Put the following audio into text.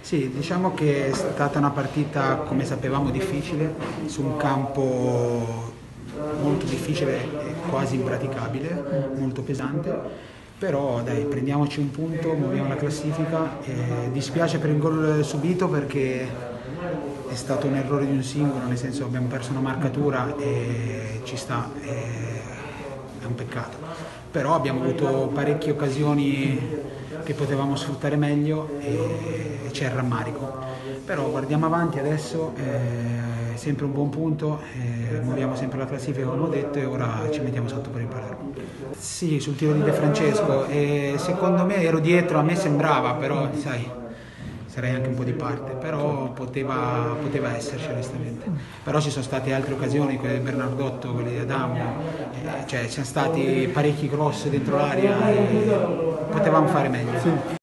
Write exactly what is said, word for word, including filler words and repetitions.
Sì, diciamo che è stata una partita, come sapevamo, difficile, su un campo molto difficile e quasi impraticabile, molto pesante, però dai, prendiamoci un punto, muoviamo la classifica. E dispiace per il gol subito perché è stato un errore di un singolo, nel senso abbiamo perso una marcatura e ci sta, è un peccato. Però abbiamo avuto parecchie occasioni che potevamo sfruttare meglio e c'è il rammarico. Però guardiamo avanti adesso, è sempre un buon punto, eh, muoviamo sempre la classifica come ho detto e ora ci mettiamo sotto per il Palermo. Sì, sul tiro di De Francesco, e secondo me ero dietro, a me sembrava, però sai, sarei anche un po' di parte, però poteva, poteva esserci onestamente. Però ci sono state altre occasioni, quelle di Bernardotto, quelle di Adamo, eh, cioè ci sono stati parecchi cross dentro l'area e potevamo fare meglio.